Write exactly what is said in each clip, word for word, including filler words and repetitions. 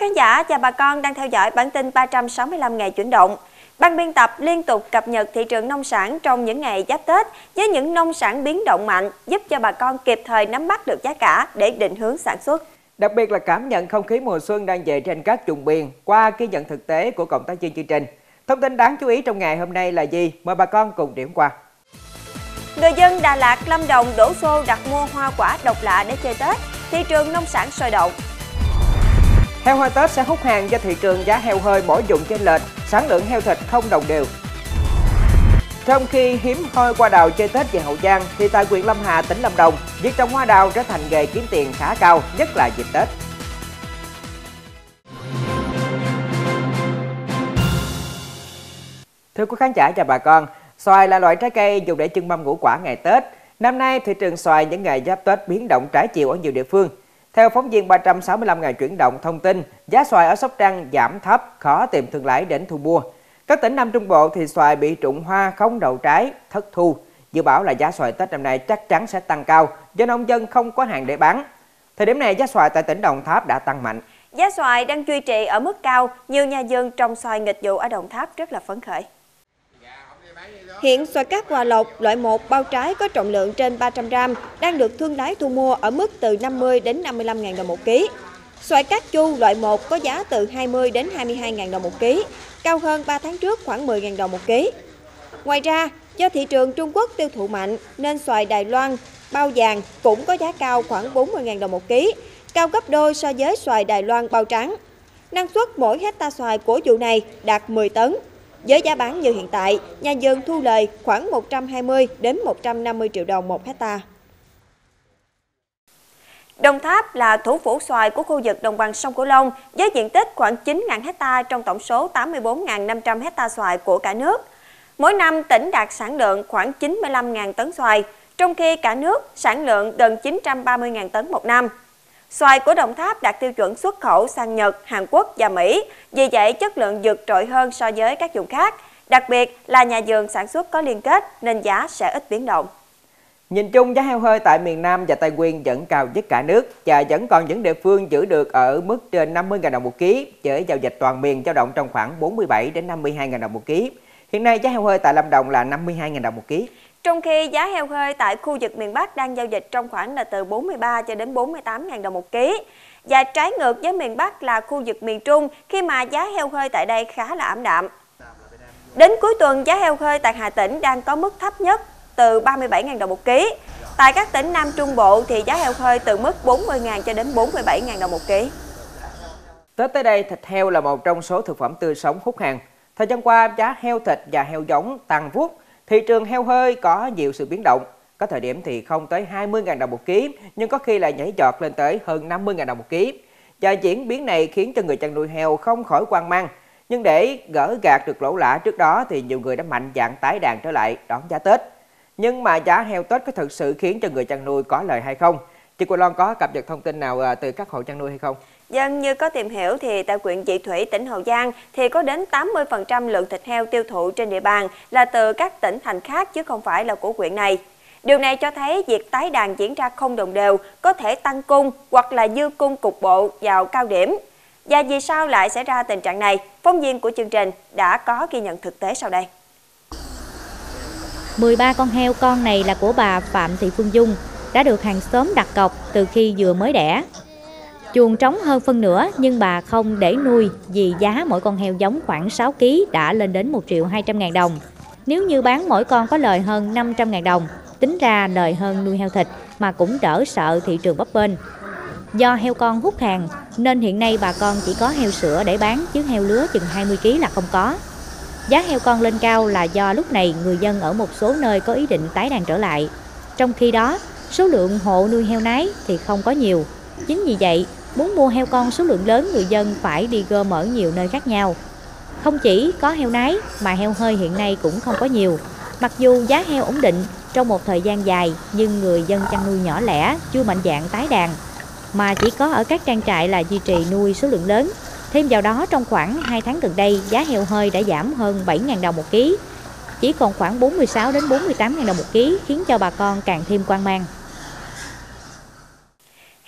khán giả và bà con đang theo dõi bản tin ba trăm sáu mươi lăm ngày chuyển động. Ban biên tập liên tục cập nhật thị trường nông sản trong những ngày giáp Tết với những nông sản biến động mạnh, giúp cho bà con kịp thời nắm bắt được giá cả để định hướng sản xuất. Đặc biệt là cảm nhận không khí mùa xuân đang về trên các vùng miền qua ghi nhận thực tế của cộng tác viên chương trình. Thông tin đáng chú ý trong ngày hôm nay là gì? Mời bà con cùng điểm qua. Người dân Đà Lạt, Lâm Đồng đổ xô đặt mua hoa quả độc lạ để chơi Tết. Thị trường nông sản sôi động. Heo hơi Tết sẽ hút hàng do thị trường giá heo hơi mỗi vùng chênh lệch, sản lượng heo thịt không đồng đều. Trong khi hiếm hoi hoa đào chơi Tết về Hậu Giang, thì tại huyện Lâm Hà, tỉnh Lâm Đồng, việc trồng hoa đào trở thành nghề kiếm tiền khá cao, nhất là dịp Tết. Thưa quý khán giả và bà con, xoài là loại trái cây dùng để trưng mâm ngũ quả ngày Tết. Năm nay, thị trường xoài những ngày giáp Tết biến động trái chiều ở nhiều địa phương. Theo phóng viên ba trăm sáu mươi lăm ngày chuyển động thông tin, giá xoài ở Sóc Trăng giảm thấp, khó tìm thương lái đến thu mua. Các tỉnh Nam Trung Bộ thì xoài bị trụng hoa không đậu trái, thất thu. Dự báo là giá xoài Tết năm nay chắc chắn sẽ tăng cao do nông dân không có hàng để bán. Thời điểm này, giá xoài tại tỉnh Đồng Tháp đã tăng mạnh. Giá xoài đang duy trì ở mức cao, nhiều nhà vườn trồng xoài nghịch vụ ở Đồng Tháp rất là phấn khởi. Hiện xoài cát Hòa Lộc loại một bao trái có trọng lượng trên ba trăm gam đang được thương lái thu mua ở mức từ năm mươi đến năm mươi lăm nghìn đồng một ký. Xoài cát Chu loại một có giá từ hai mươi đến hai mươi hai nghìn đồng một ký, cao hơn ba tháng trước khoảng mười nghìn đồng một ký. Ngoài ra, do thị trường Trung Quốc tiêu thụ mạnh nên xoài Đài Loan bao vàng cũng có giá cao khoảng bốn mươi nghìn đồng một ký, cao gấp đôi so với xoài Đài Loan bao trắng. Năng suất mỗi hecta xoài của vụ này đạt mười tấn. Với giá bán như hiện tại, nhà vườn thu lời khoảng một trăm hai mươi đến một trăm năm mươi triệu đồng một hecta. Đồng Tháp là thủ phủ xoài của khu vực đồng bằng sông Cửu Long với diện tích khoảng chín nghìn hecta trong tổng số tám mươi bốn nghìn năm trăm hecta xoài của cả nước. Mỗi năm tỉnh đạt sản lượng khoảng chín mươi lăm nghìn tấn xoài, trong khi cả nước sản lượng gần chín trăm ba mươi nghìn tấn một năm. Xoài của Đồng Tháp đạt tiêu chuẩn xuất khẩu sang Nhật, Hàn Quốc và Mỹ, vì vậy chất lượng vượt trội hơn so với các vùng khác. Đặc biệt là nhà vườn sản xuất có liên kết nên giá sẽ ít biến động. Nhìn chung, giá heo hơi tại miền Nam và Tây Nguyên vẫn cao nhất cả nước và vẫn còn những địa phương giữ được ở mức trên năm mươi nghìn đồng một ký, với giao dịch toàn miền dao động trong khoảng bốn mươi bảy đến năm mươi hai nghìn đồng một ký. Hiện nay giá heo hơi tại Lâm Đồng là năm mươi hai nghìn đồng một ký. Trong khi giá heo hơi tại khu vực miền Bắc đang giao dịch trong khoảng là từ bốn mươi ba cho đến bốn mươi tám nghìn đồng một ký. Và trái ngược với miền Bắc là khu vực miền Trung khi mà giá heo hơi tại đây khá là ảm đạm. Đến cuối tuần, giá heo hơi tại Hà Tĩnh đang có mức thấp nhất từ ba mươi bảy nghìn đồng một ký. Tại các tỉnh Nam Trung Bộ thì giá heo hơi từ mức bốn mươi nghìn cho đến bốn mươi bảy nghìn đồng một ký. Tết tới đây, thịt heo là một trong số thực phẩm tươi sống hút hàng. Thời gian qua, giá heo thịt và heo giống tăng vút. Thị trường heo hơi có nhiều sự biến động. Có thời điểm thì không tới hai mươi nghìn đồng một ký, nhưng có khi lại nhảy giọt lên tới hơn năm mươi nghìn đồng một ký. Và diễn biến này khiến cho người chăn nuôi heo không khỏi hoang mang. Nhưng để gỡ gạt được lỗ lã trước đó thì nhiều người đã mạnh dạn tái đàn trở lại đón giá Tết. Nhưng mà giá heo Tết có thực sự khiến cho người chăn nuôi có lời hay không? Chị Quỳnh Loan có cập nhật thông tin nào từ các hộ chăn nuôi hay không? Dân như có tìm hiểu thì tại huyện Vị Thủy, tỉnh Hậu Giang thì có đến tám mươi phần trăm lượng thịt heo tiêu thụ trên địa bàn là từ các tỉnh thành khác chứ không phải là của huyện này. Điều này cho thấy việc tái đàn diễn ra không đồng đều có thể tăng cung hoặc là dư cung cục bộ vào cao điểm. Và vì sao lại xảy ra tình trạng này? Phóng viên của chương trình đã có ghi nhận thực tế sau đây. mười ba con heo con này là của bà Phạm Thị Phương Dung, đã được hàng xóm đặt cọc từ khi vừa mới đẻ. Chuồng trống hơn phân nửa nhưng bà không để nuôi vì giá mỗi con heo giống khoảng sáu ki lô gam đã lên đến một triệu hai trăm ngàn đồng. Nếu như bán mỗi con có lời hơn năm trăm ngàn đồng, tính ra lời hơn nuôi heo thịt mà cũng đỡ sợ thị trường bấp bênh. Do heo con hút hàng nên hiện nay bà con chỉ có heo sữa để bán chứ heo lứa chừng hai mươi ki lô gam là không có. Giá heo con lên cao là do lúc này người dân ở một số nơi có ý định tái đàn trở lại. Trong khi đó, số lượng hộ nuôi heo nái thì không có nhiều. Chính vì vậy, muốn mua heo con số lượng lớn người dân phải đi gom ở nhiều nơi khác nhau. Không chỉ có heo nái mà heo hơi hiện nay cũng không có nhiều. Mặc dù giá heo ổn định trong một thời gian dài nhưng người dân chăn nuôi nhỏ lẻ chưa mạnh dạn tái đàn, mà chỉ có ở các trang trại là duy trì nuôi số lượng lớn. Thêm vào đó, trong khoảng hai tháng gần đây, giá heo hơi đã giảm hơn bảy nghìn đồng một ký, chỉ còn khoảng bốn mươi sáu đến bốn mươi tám nghìn đồng một ký, khiến cho bà con càng thêm hoang mang.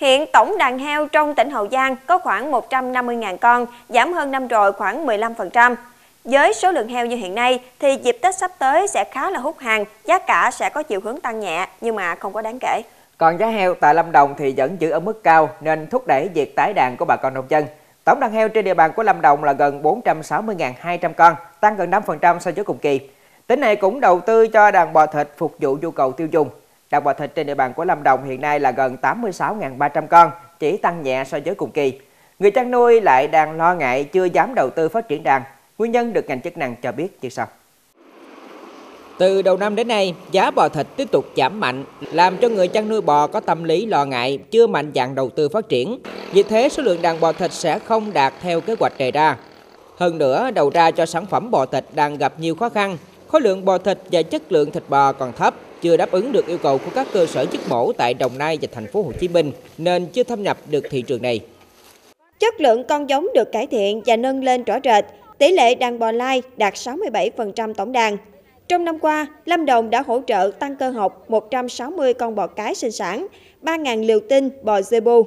Hiện tổng đàn heo trong tỉnh Hậu Giang có khoảng một trăm năm mươi nghìn con, giảm hơn năm rồi khoảng mười lăm phần trăm. Với số lượng heo như hiện nay thì dịp Tết sắp tới sẽ khá là hút hàng, giá cả sẽ có chiều hướng tăng nhẹ nhưng mà không có đáng kể. Còn giá heo tại Lâm Đồng thì vẫn giữ ở mức cao nên thúc đẩy việc tái đàn của bà con nông dân. Tổng đàn heo trên địa bàn của Lâm Đồng là gần bốn trăm sáu mươi nghìn hai trăm con, tăng gần năm phần trăm so với cùng kỳ. Tỉnh này cũng đầu tư cho đàn bò thịt phục vụ nhu cầu tiêu dùng. Đàn bò thịt trên địa bàn của Lâm Đồng hiện nay là gần tám mươi sáu nghìn ba trăm con, chỉ tăng nhẹ so với cùng kỳ. Người chăn nuôi lại đang lo ngại chưa dám đầu tư phát triển đàn. Nguyên nhân được ngành chức năng cho biết như sau. Từ đầu năm đến nay, giá bò thịt tiếp tục giảm mạnh, làm cho người chăn nuôi bò có tâm lý lo ngại, chưa mạnh dạn đầu tư phát triển. Vì thế, số lượng đàn bò thịt sẽ không đạt theo kế hoạch đề ra. Hơn nữa, đầu ra cho sản phẩm bò thịt đang gặp nhiều khó khăn. Khối lượng bò thịt và chất lượng thịt bò còn thấp, chưa đáp ứng được yêu cầu của các cơ sở giết mổ tại Đồng Nai và thành phố Hồ Chí Minh, nên chưa thâm nhập được thị trường này. Chất lượng con giống được cải thiện và nâng lên rõ rệt, tỷ lệ đàn bò lai đạt sáu mươi bảy phần trăm tổng đàn. Trong năm qua, Lâm Đồng đã hỗ trợ tăng cơ học một trăm sáu mươi con bò cái sinh sản, ba nghìn liều tinh bò Zebu.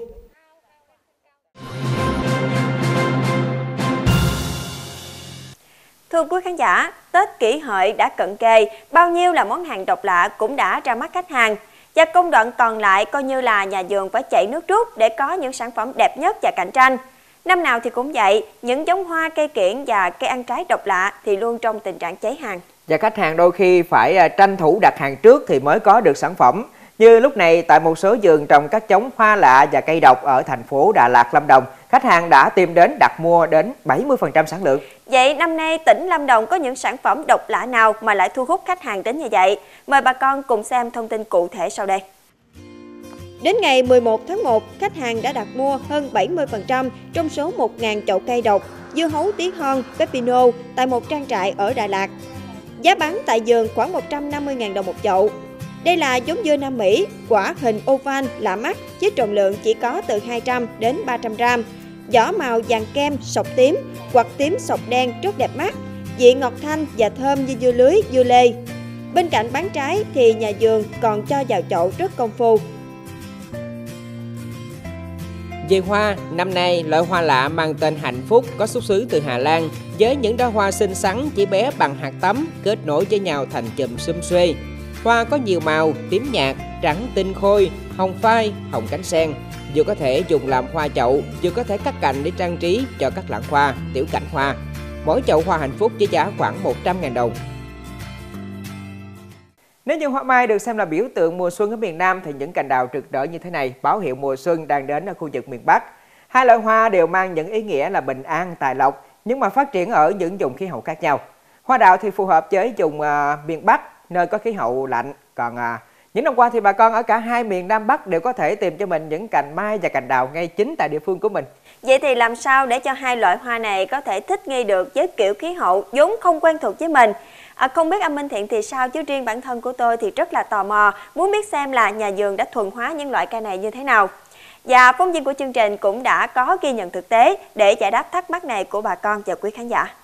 Thưa quý khán giả, Tết Kỷ Hợi đã cận kề, bao nhiêu là món hàng độc lạ cũng đã ra mắt khách hàng. Và công đoạn còn lại coi như là nhà vườn phải chạy nước rút để có những sản phẩm đẹp nhất và cạnh tranh. Năm nào thì cũng vậy, những giống hoa, cây kiểng và cây ăn trái độc lạ thì luôn trong tình trạng cháy hàng. Và khách hàng đôi khi phải tranh thủ đặt hàng trước thì mới có được sản phẩm. Như lúc này tại một số vườn trồng các giống hoa lạ và cây độc ở thành phố Đà Lạt, Lâm Đồng, khách hàng đã tìm đến đặt mua đến bảy mươi phần trăm sản lượng. Vậy năm nay tỉnh Lâm Đồng có những sản phẩm độc lạ nào mà lại thu hút khách hàng đến như vậy? Mời bà con cùng xem thông tin cụ thể sau đây. Đến ngày mười một tháng một, khách hàng đã đặt mua hơn bảy mươi phần trăm trong số một nghìn chậu cây độc, dưa hấu tí hon, pepino tại một trang trại ở Đà Lạt. Giá bán tại vườn khoảng một trăm năm mươi nghìn đồng một chậu. Đây là giống dưa Nam Mỹ, quả hình oval lạ mắt với trọng lượng chỉ có từ hai trăm đến ba trăm gram. Vỏ màu vàng kem, sọc tím, hoặc tím sọc đen rất đẹp mắt, vị ngọt thanh và thơm như dưa lưới, dưa lê. Bên cạnh bán trái thì nhà vườn còn cho vào chậu rất công phu. Về hoa, năm nay loại hoa lạ mang tên Hạnh Phúc có xuất xứ từ Hà Lan với những đóa hoa xinh xắn chỉ bé bằng hạt tắm kết nối với nhau thành chùm sum xuê. Hoa có nhiều màu, tím nhạt, trắng tinh khôi, hồng phai, hồng cánh sen. Vừa có thể dùng làm hoa chậu, vừa có thể cắt cành để trang trí cho các lẵng hoa, tiểu cảnh hoa. Mỗi chậu hoa Hạnh Phúc với giá khoảng một trăm nghìn đồng. Nếu như hoa mai được xem là biểu tượng mùa xuân ở miền Nam thì những cành đào rực rỡ như thế này báo hiệu mùa xuân đang đến ở khu vực miền Bắc. Hai loại hoa đều mang những ý nghĩa là bình an, tài lộc nhưng mà phát triển ở những vùng khí hậu khác nhau. Hoa đào thì phù hợp với vùng uh, miền Bắc nơi có khí hậu lạnh, còn uh, những năm qua thì bà con ở cả hai miền Nam Bắc đều có thể tìm cho mình những cành mai và cành đào ngay chính tại địa phương của mình. Vậy thì làm sao để cho hai loại hoa này có thể thích nghi được với kiểu khí hậu vốn không quen thuộc với mình? À, không biết anh Minh Thiện thì sao, chứ riêng bản thân của tôi thì rất là tò mò, muốn biết xem là nhà vườn đã thuần hóa những loại cây này như thế nào. Và phóng viên của chương trình cũng đã có ghi nhận thực tế để giải đáp thắc mắc này của bà con và quý khán giả.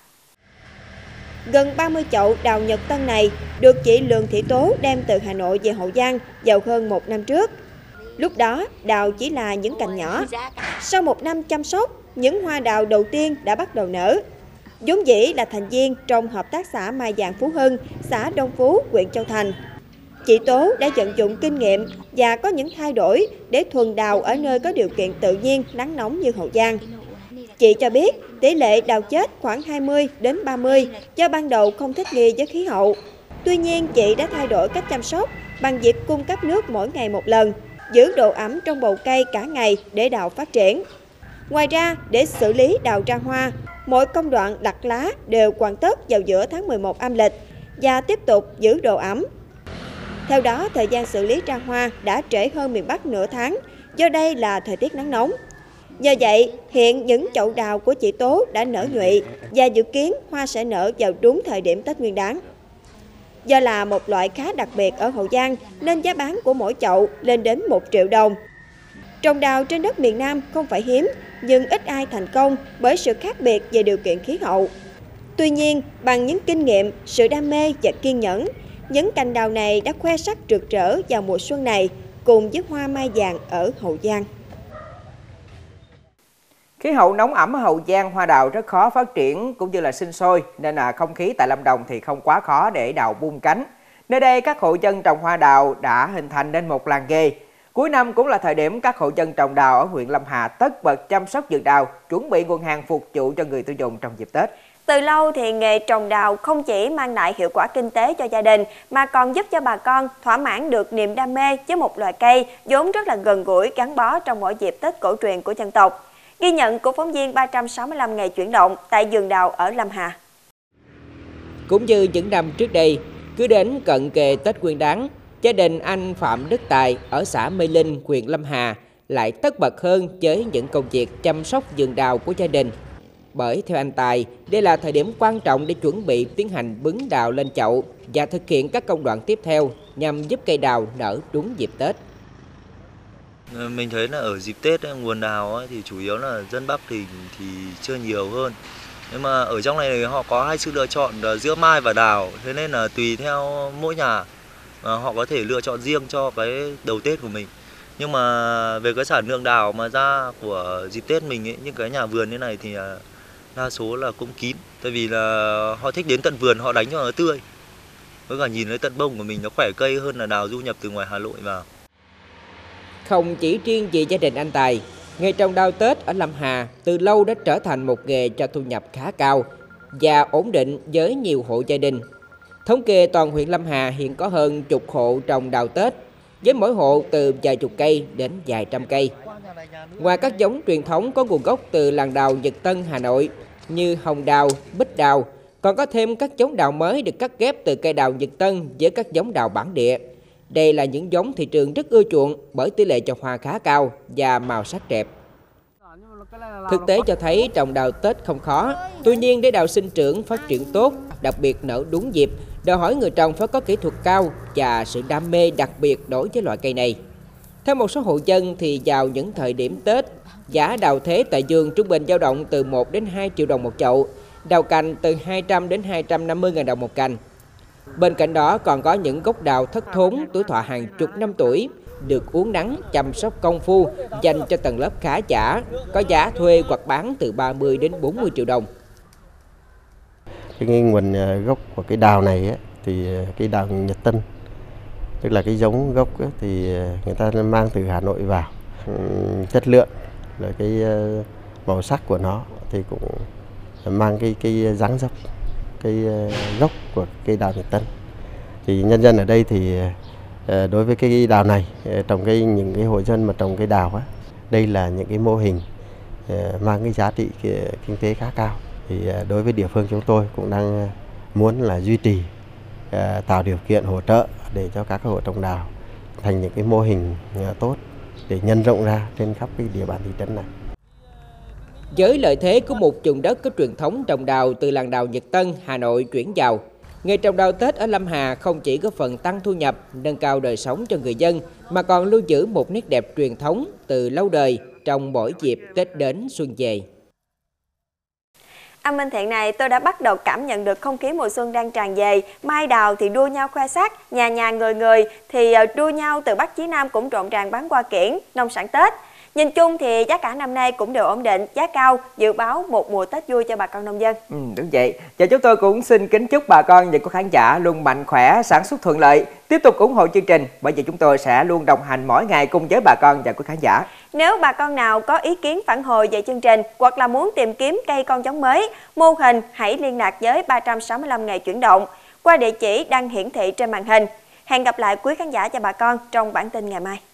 Gần ba mươi chậu đào Nhật Tân này được chị Lường Thị Tố đem từ Hà Nội về Hậu Giang vào hơn một năm trước. Lúc đó đào chỉ là những cành nhỏ. Sau một năm chăm sóc, những hoa đào đầu tiên đã bắt đầu nở. Vốn dĩ là thành viên trong hợp tác xã Mai Vàng Phú Hưng, xã Đông Phú, huyện Châu Thành. Chị Tố đã vận dụng kinh nghiệm và có những thay đổi để thuần đào ở nơi có điều kiện tự nhiên nắng nóng như Hậu Giang. Chị cho biết tỷ lệ đào chết khoảng hai mươi đến ba mươi do ban đầu không thích nghi với khí hậu. Tuy nhiên chị đã thay đổi cách chăm sóc bằng việc cung cấp nước mỗi ngày một lần, giữ độ ẩm trong bầu cây cả ngày để đào phát triển. Ngoài ra, để xử lý đào ra hoa, mỗi công đoạn đặt lá đều hoàn tất vào giữa tháng mười một âm lịch và tiếp tục giữ độ ẩm. Theo đó, thời gian xử lý ra hoa đã trễ hơn miền Bắc nửa tháng, do đây là thời tiết nắng nóng. Do vậy, hiện những chậu đào của chị Tố đã nở nhụy và dự kiến hoa sẽ nở vào đúng thời điểm Tết Nguyên Đán. Do là một loại khá đặc biệt ở Hậu Giang nên giá bán của mỗi chậu lên đến một triệu đồng. Trồng đào trên đất miền Nam không phải hiếm, nhưng ít ai thành công bởi sự khác biệt về điều kiện khí hậu. Tuy nhiên, bằng những kinh nghiệm, sự đam mê và kiên nhẫn, những cành đào này đã khoe sắc rực rỡ vào mùa xuân này cùng với hoa mai vàng ở Hậu Giang. Khí hậu nóng ẩm ở Hậu Giang, hoa đào rất khó phát triển cũng như là sinh sôi, nên là không khí tại Lâm Đồng thì không quá khó để đào bung cánh. Nơi đây các hộ dân trồng hoa đào đã hình thành nên một làng nghề. Cuối năm cũng là thời điểm các hộ dân trồng đào ở huyện Lâm Hà tất bật chăm sóc vườn đào, chuẩn bị nguồn hàng phục vụ cho người tiêu dùng trong dịp Tết. Từ lâu thì nghề trồng đào không chỉ mang lại hiệu quả kinh tế cho gia đình mà còn giúp cho bà con thỏa mãn được niềm đam mê với một loài cây vốn rất là gần gũi, gắn bó trong mỗi dịp Tết cổ truyền của dân tộc. Ghi nhận của phóng viên ba trăm sáu mươi lăm ngày chuyển động tại vườn đào ở Lâm Hà. Cũng như những năm trước đây, cứ đến cận kề Tết Nguyên Đán, gia đình anh Phạm Đức Tài ở xã Mê Linh, huyện Lâm Hà lại tất bật hơn với những công việc chăm sóc vườn đào của gia đình. Bởi theo anh Tài, đây là thời điểm quan trọng để chuẩn bị tiến hành bứng đào lên chậu và thực hiện các công đoạn tiếp theo nhằm giúp cây đào nở đúng dịp Tết. Mình thấy là ở dịp Tết nguồn đào thì chủ yếu là dân Bắc thì thì chưa nhiều hơn. Nhưng mà ở trong này thì họ có hai sự lựa chọn giữa mai và đào, thế nên là tùy theo mỗi nhà mà họ có thể lựa chọn riêng cho cái đầu Tết của mình. Nhưng mà về cái sản lượng đào mà ra của dịp Tết mình ấy, những cái nhà vườn như này thì đa số là cũng kín, tại vì là họ thích đến tận vườn họ đánh cho nó tươi, với cả nhìn thấy tận bông của mình nó khỏe cây hơn là đào du nhập từ ngoài Hà Nội vào. Không chỉ riêng về gia đình anh Tài, nghề trồng đào Tết ở Lâm Hà từ lâu đã trở thành một nghề cho thu nhập khá cao và ổn định với nhiều hộ gia đình. Thống kê toàn huyện Lâm Hà hiện có hơn chục hộ trồng đào Tết, với mỗi hộ từ vài chục cây đến vài trăm cây. Ngoài các giống truyền thống có nguồn gốc từ làng đào Nhật Tân, Hà Nội như hồng đào, bích đào, còn có thêm các giống đào mới được cắt ghép từ cây đào Nhật Tân với các giống đào bản địa. Đây là những giống thị trường rất ưa chuộng bởi tỷ lệ cho hoa khá cao và màu sắc đẹp. Thực tế cho thấy trồng đào Tết không khó, tuy nhiên để đào sinh trưởng phát triển tốt, đặc biệt nở đúng dịp, đòi hỏi người trồng phải có kỹ thuật cao và sự đam mê đặc biệt đối với loại cây này. Theo một số hộ dân thì vào những thời điểm Tết, giá đào thế tại vườn trung bình dao động từ một đến hai triệu đồng một chậu, đào cành từ hai trăm đến hai trăm năm mươi nghìn đồng một cành. Bên cạnh đó còn có những gốc đào thất thốn tuổi thọ hàng chục năm tuổi, được uốn nắng, chăm sóc công phu dành cho tầng lớp khá giả, có giá thuê hoặc bán từ ba mươi đến bốn mươi triệu đồng. Cái nguồn gốc của cái đào này ấy, thì cái đào Nhật Tân, tức là cái giống gốc ấy, thì người ta mang từ Hà Nội vào, chất lượng rồi cái màu sắc của nó thì cũng mang cái cái dáng dấp cái gốc của cây đào Nhật Tân. Thì nhân dân ở đây thì đối với cái đào này, trồng cây những cái hộ dân mà trồng cây đào á, đây là những cái mô hình mang cái giá trị kinh tế khá cao. Thì đối với địa phương chúng tôi cũng đang muốn là duy trì, tạo điều kiện hỗ trợ để cho các hộ trồng đào thành những cái mô hình tốt để nhân rộng ra trên khắp cái địa bàn thị trấn này. Với lợi thế của một vùng đất có truyền thống trồng đào từ làng đào Nhật Tân, Hà Nội chuyển vào, nghề trồng đào Tết ở Lâm Hà không chỉ góp phần tăng thu nhập, nâng cao đời sống cho người dân, mà còn lưu giữ một nét đẹp truyền thống từ lâu đời trong mỗi dịp Tết đến xuân về. Anh Minh Thiện này, tôi đã bắt đầu cảm nhận được không khí mùa xuân đang tràn về. Mai đào thì đua nhau khoe sắc, nhà nhà người người thì đua nhau từ Bắc chí Nam cũng rộn ràng bán hoa kiển, nông sản Tết. Nhìn chung thì giá cả năm nay cũng đều ổn định, giá cao, dự báo một mùa Tết vui cho bà con nông dân. Ừ, đúng vậy. Và chúng tôi cũng xin kính chúc bà con và các khán giả luôn mạnh khỏe, sản xuất thuận lợi, tiếp tục ủng hộ chương trình, bởi vì chúng tôi sẽ luôn đồng hành mỗi ngày cùng với bà con và các khán giả. Nếu bà con nào có ý kiến phản hồi về chương trình hoặc là muốn tìm kiếm cây con giống mới, mô hình, hãy liên lạc với ba trăm sáu mươi lăm ngày chuyển động qua địa chỉ đang hiển thị trên màn hình. Hẹn gặp lại quý khán giả và bà con trong bản tin ngày mai.